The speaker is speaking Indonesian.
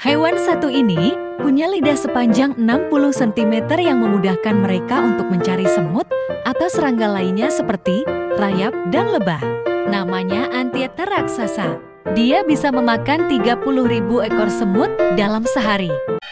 Hewan satu ini punya lidah sepanjang 60 cm yang memudahkan mereka untuk mencari semut atau serangga lainnya seperti rayap dan lebah. Namanya Anteater raksasa. Dia bisa memakan 30.000 ekor semut dalam sehari.